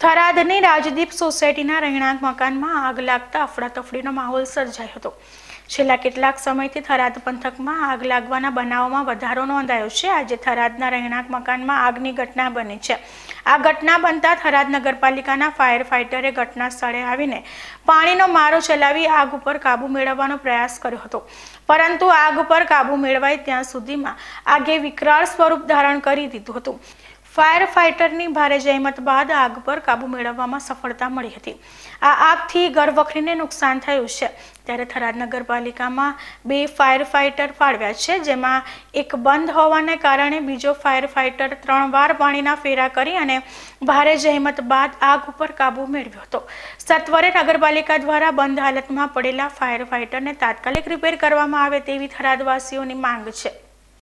થરાદની રાજદીપ સોસાયટીના રહેણાંક મકાનમાં આગ લાગતા અફડાતફડીનો માહોલ સર્જાયો હતો। છેલ્લા કેટલાક સમયથી થરાદ પંથકમાં આગ લાગવાના બનાવોમાં વધારો નોંધાયો છે। આજે થરાદના રહેણાંક મકાનમાં આગની ઘટના બની છે। આ ઘટના બનતા થરાદ નગરપાલિકાના ફાયર ફાઇટરે ઘટના સ્થળે આવીને પાણીનો મારો ચલાવી આગ ઉપર કાબુ મેળવવાનો પ્રયાસ કર્યો હતો, પરંતુ આગ ઉપર કાબુ મેળવાય ત્યાં સુધીમાં આગે વિકરાળ સ્વરૂપ ધારણ કરી દીધું હતું। ફાયર ફાઇટરની ભારે જહેમત બાદ આગ પર કાબુ મેળવવામાં સફળતા મળી હતી। આ આગથી ઘરવખરીને નુકસાન થયું છે, ત્યારે થરાદ નગરપાલિકામાં 2 ફાયર ફાઇટર ફાળવ્યા છે, જેમાં એક બંધ હોવાને કારણે બીજો ફાયર ફાઇટર 3 વાર પાણીના ફેરા કરી અને ભારે જહેમત બાદ આગ ઉપર કાબુ મેળવ્યો હતો। સત્વરે નગરપાલિકા દ્વારા બંધ હાલતમાં પડેલા ફાયર ફાઇટરને તાત્કાલિક રિપેર કરવામાં આવે તેવી થરાદવાસીઓની માંગ છે।